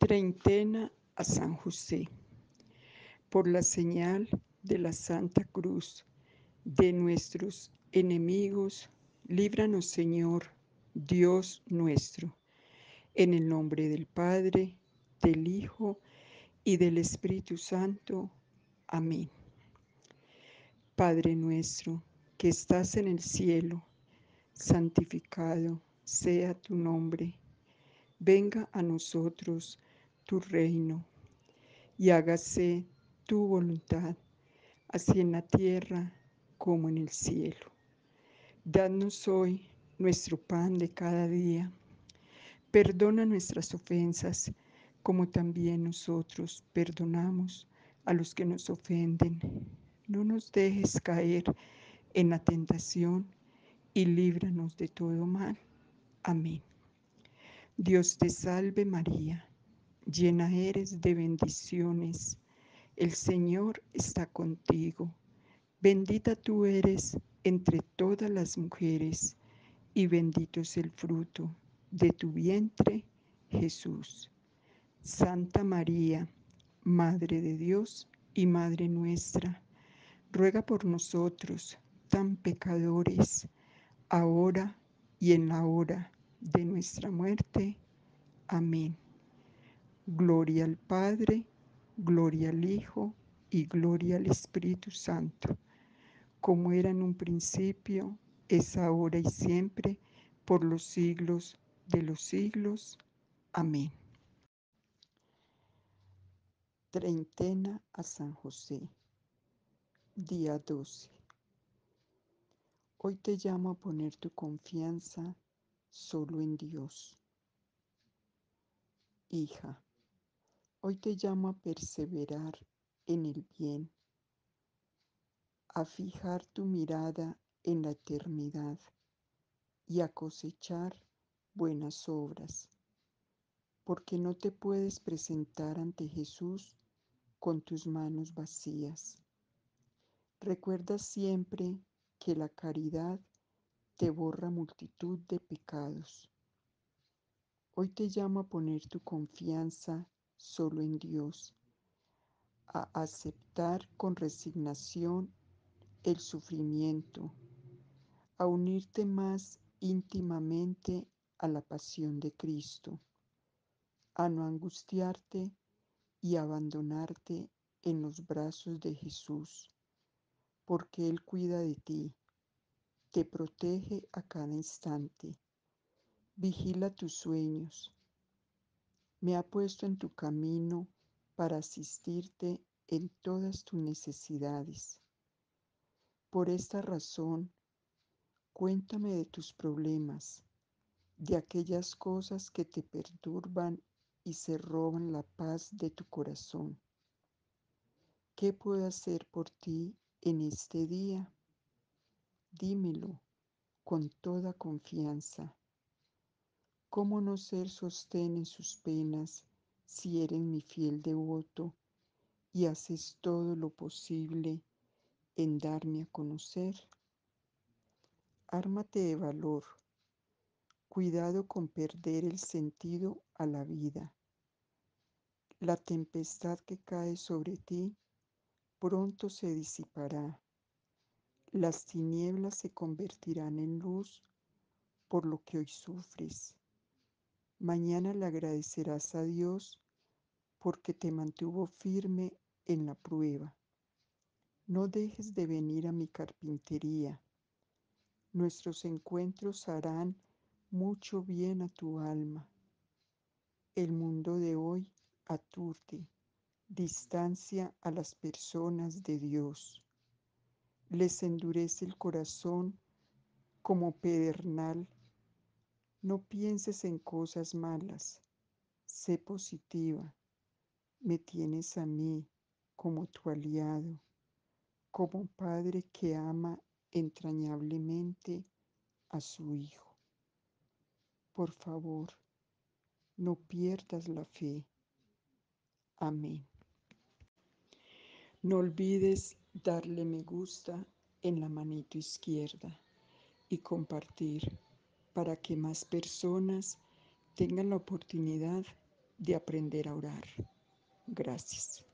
Treintena a San José. Por la señal de la Santa Cruz de nuestros enemigos, líbranos, Señor, Dios nuestro. En el nombre del Padre, del Hijo y del Espíritu Santo. Amén. Padre nuestro, que estás en el cielo, santificado sea tu nombre. Venga a nosotros tu reino y hágase tu voluntad, así en la tierra como en el cielo. Danos hoy nuestro pan de cada día. Perdona nuestras ofensas, como también nosotros perdonamos a los que nos ofenden. No nos dejes caer en la tentación y líbranos de todo mal. Amén. Dios te salve María, llena eres de bendiciones. El Señor está contigo. Bendita tú eres entre todas las mujeres, y bendito es el fruto de tu vientre, Jesús. Santa María, Madre de Dios y Madre nuestra, ruega por nosotros, tan pecadores, ahora y en la hora de nuestra muerte. Amén. Gloria al Padre, gloria al Hijo y gloria al Espíritu Santo, como era en un principio, es ahora y siempre, por los siglos de los siglos. Amén. Treintena a San José. Día 12. Hoy te llamo a poner tu confianza solo en Dios. Hija, hoy te llamo a perseverar en el bien, a fijar tu mirada en la eternidad y a cosechar buenas obras, porque no te puedes presentar ante Jesús con tus manos vacías. Recuerda siempre que la caridad te borra multitud de pecados. Hoy te llamo a poner tu confianza solo en Dios, a aceptar con resignación el sufrimiento, a unirte más íntimamente a la pasión de Cristo, a no angustiarte y abandonarte en los brazos de Jesús, porque Él cuida de ti, te protege a cada instante, vigila tus sueños. Me ha puesto en tu camino para asistirte en todas tus necesidades. Por esta razón, cuéntame de tus problemas, de aquellas cosas que te perturban y se roban la paz de tu corazón. ¿Qué puedo hacer por ti en este día? Dímelo con toda confianza. ¿Cómo no ser sostén en sus penas si eres mi fiel devoto y haces todo lo posible en darme a conocer? Ármate de valor, cuidado con perder el sentido a la vida. La tempestad que cae sobre ti pronto se disipará. Las tinieblas se convertirán en luz por lo que hoy sufres. Mañana le agradecerás a Dios porque te mantuvo firme en la prueba. No dejes de venir a mi carpintería. Nuestros encuentros harán mucho bien a tu alma. El mundo de hoy aturde, distancia a las personas de Dios. Les endurece el corazón como pedernal. No pienses en cosas malas. Sé positiva. Me tienes a mí como tu aliado, como padre que ama entrañablemente a su hijo. Por favor, no pierdas la fe. Amén. No olvides darle me gusta en la manito izquierda y compartir para que más personas tengan la oportunidad de aprender a orar. Gracias.